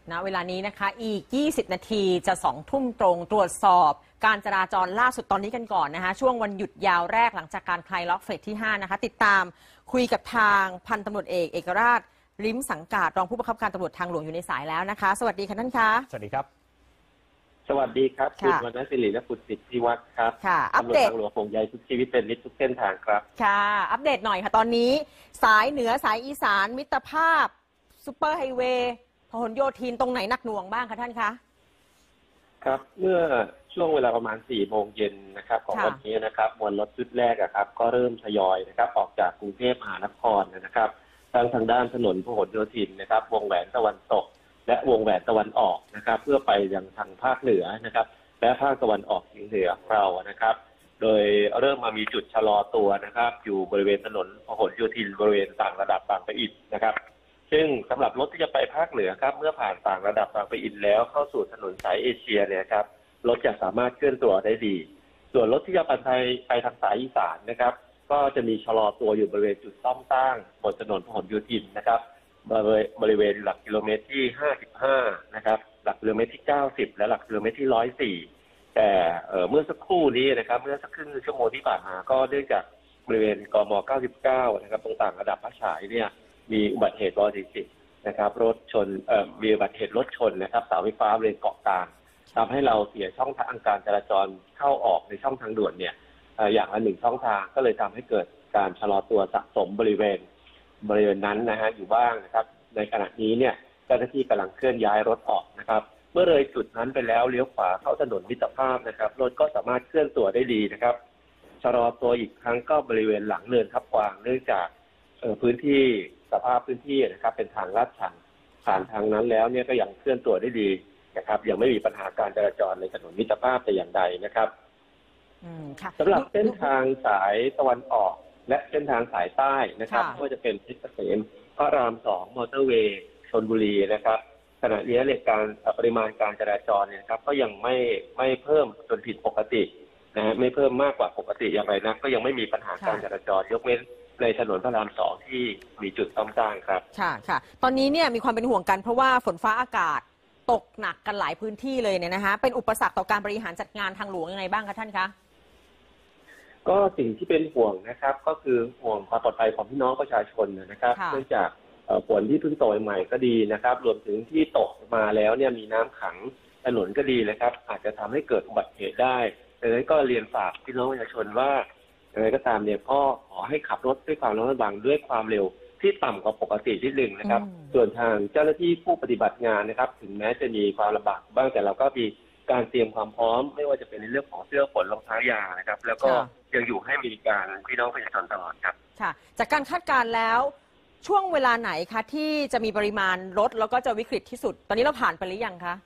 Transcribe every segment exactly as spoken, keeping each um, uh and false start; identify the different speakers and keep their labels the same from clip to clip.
Speaker 1: ณเวลานี้นะคะอีกยี่สิบนาทีจะสองทุ่มตรงตรวจสอบการจราจรล่าสุดตอนนี้กันก่อนนะคะช่วงวันหยุดยาวแรกหลังจากการคลายล็อกเฟสที่ห้านะคะติดตามคุยกับทางพันตำรวจเอกเอกราชริมสังกาดรองผู้บังคับการตำรวจทางหลวงอยู่ในสายแล้วนะคะสวัสดีค่ะท่านคะ
Speaker 2: สวัสดีครับ
Speaker 3: สวัสดีครับคุณวรรณศิริและคุณสิทธิวัฒน์ครับ
Speaker 1: ค่ะอัปเดต
Speaker 3: ตำรวจทางหลวงห่วงใยทุกชีวิตเป็นมิตรทุกเส้นทางครับ
Speaker 1: ค่ะอัปเดตหน่อยค่ะตอนนี้สายเหนือสายอีสานมิตรภาพซุปเปอร์ไฮเวย์พหลโยธินตรงไหนหนักหน่วงบ้างคะท่านคะ
Speaker 3: ครับเมื่อช่วงเวลาประมาณสี่โมงเย็นนะครับของวันนี้นะครับมวลรถชุดแรกครับก็เริ่มทยอยนะครับออกจากกรุงเทพมหานครนะครับทางทางด้านถนนพหลโยธินนะครับวงแหวนตะวันตกและวงแหวนตะวันออกนะครับเพื่อไปยังทางภาคเหนือนะครับและภาคตะวันออกเฉียงเหนือเรานะครับโดยเริ่มมามีจุดชะลอตัวนะครับอยู่บริเวณถนนพหลโยธินบริเวณต่างระดับบางปะอินนะครับซึ่งสำหรับรถที่จะไปภาคเหนือครับเมื่อผ่านต่างระดับบางปะอินแล้วเข้าสู่ถนนสายเอเชียเนี่ยครับรถจะสามารถเคลื่อนตัวได้ดีส่วนรถที่จะไปไปทางสายอีสานนะครับก็จะมีชะลอตัวอยู่บริเวณจุดซ่อมสร้างบนถนนพหลโยธินนะครับบริเวณหลักกิโลเมตรที่ห้าสิบห้านะครับหลักกิโลเมตรที่เก้าสิบและหลักกิโลเมตรที่หนึ่งร้อยสี่แต่เมื่อสักครู่นี้นะครับเมื่อสักครึ่งชั่วโมงที่ผ่านมาก็เนื่องจากบริเวณกมเก้าสิบเก้านะครับตรงต่างระดับพระฉายเนี่ยมีอุบัติเหตุรถติดนะครับรถชนเอ่อมีอุบัติเหตุรถชนนะครับเสาไฟฟ้าบริเวณเกาะกลางทำให้เราเสียช่องทางการจราจรเข้าออกในช่องทางด่วนเนี่ยอย่างละหนึ่งช่องทางก็เลยทำให้เกิดการชะลอตัวสะสมบริเวณบริเวณนั้นนะฮะอยู่บ้างนะครับในขณะนี้เนี่ยเจ้าหน้าที่กำลังเคลื่อนย้ายรถออกนะครับเมื่อเลยจุดนั้นไปแล้วเลี้ยวขวาเข้าถนนมิตรภาพนะครับรถก็สามารถเคลื่อนตัวได้ดีนะครับชะลอตัวอีกครั้งก็บริเวณหลังเนินทับกวางเนื่องจากพื้นที่สภาพพื้นที่นะครับเป็นทางลาดชันผ่านทางนั้นแล้วเนี่ยก็ยังเคลื่อนตัวได้ดีนะครับยังไม่มีปัญหาการจราจรในถนนมิตรภาพแต่อย่างใดนะครับสำหรับเส้นทางสายตะวันออกและเส้นทางสายใต้นะครับก็จะเป็นเพชรเกษมพระรามสองมอเตอร์เวย์ชลบุรีนะครับขณะนี้เนี่ยการปริมาณการจราจรเนี่ยครับก็ยังไม่ไม่เพิ่มจนผิดปกตินะฮะไม่เพิ่มมากกว่าปกติอย่างไรนะก็ยังไม่มีปัญหาการจราจรยกเว้นในถนนพระรามสองที่มีจุดซ่อมสร้างครับ
Speaker 1: ค่ะค่ะตอนนี้เนี่ยมีความเป็นห่วงกันเพราะว่าฝนฟ้าอากาศตกหนักกันหลายพื้นที่เลยเนี่ยนะคะเป็นอุปสรรคต่อการบริหารจัดงานทางหลวงยังไงบ้างคะท่านคะ
Speaker 3: ก็สิ่งที่เป็นห่วงนะครับก็คือห่วงความปลอดภัยของพี่น้องประชาชนนะครับเนื่องจากฝนที่เพิ่งตกใหม่ก็ดีนะครับรวมถึงที่ตกมาแล้วเนี่ยมีน้ำขังถนนก็ดีเลยครับอาจจะทำให้เกิดอุบัติเหตุได้ดังนั้นก็เรียนฝากพี่น้องประชาชนว่าอะไรก็ตามเนี่ยก็ขอให้ขับรถด้วยความระมัดระวังด้วยความเร็วที่ต่ำกว่าปกตินิดนึงนะครับส่วนทางเจ้าหน้าที่ผู้ปฏิบัติงานนะครับถึงแม้จะมีความลำบากบ้างแต่เราก็มีการเตรียมความพร้อมไม่ว่าจะเป็นในเรื่องของเสื้อฝนรองเท้ายางนะครับแล้วก็ยังอยู่ให้บริการพี่น้องประชาชนตลอดครับ
Speaker 1: ค่ะจากการคาดการณ์แล้วช่วงเวลาไหนคะที่จะมีปริมาณรถแล้วก็จะวิกฤตที่สุดตอนนี้เราผ่านไปหรือยังคะ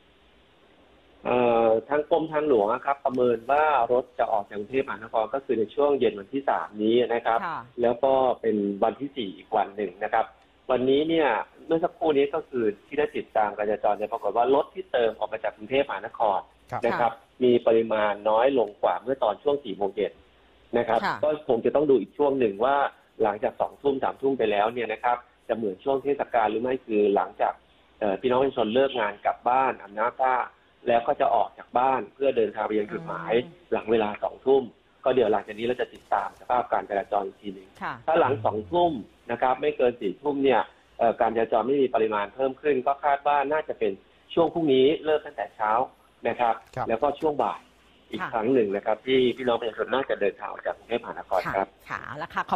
Speaker 3: ทางกรมทางหลวงครับประเมินว่ารถจะออกจากกรุงเทพมหานครก็คือในช่วงเย็นวันที่สามนี้นะครับแล้วก็เป็นวันที่สี่อีกวันหนึ่งนะครับวันนี้เนี่ยเมื่อสักครู่นี้ก็คือที่ได้ติดตามการจราจรเนี่ยปรากฏว่ารถที่เติมออกมาจากกรุงเทพมหานครนะครับมีปริมาณน้อยลงกว่าเมื่อตอนช่วงสี่โมงเย็นนะครับก็คงจะต้องดูอีกช่วงหนึ่งว่าหลังจากสองทุ่มสามทุ่มไปแล้วเนี่ยนะครับจะเหมือนช่วงเทศกาลหรือไม่คือหลังจากพี่น้องประชาชนเลิกงานกลับบ้านอาบน้ำผ้าแล้วก็จะออกจากบ้านเพื่อเดินทางไปยังจุดหมายหลังเวลาสองทุ่มก็เดี๋ยวหลังจากนี้เราจะติดตามสภาพการจราจรอีกทีหนึ่งถ้าหลังสองทุ่มนะครับไม่เกินสี่ทุ่มเนี่ยการจราจรไม่มีปริมาณเพิ่มขึ้นก็คาดว่าน่าจะเป็นช่วงพรุ่งนี้เริ่มตั้งแต่เช้านะครับแล้วก็ช่วงบ่ายอีกครั้งหนึ่งนะครับที่พี่น้องประชาชนน่าจะเดินทางออกจากกรุงเทพมหานครครับ
Speaker 1: ค่ะแล้วค่ะ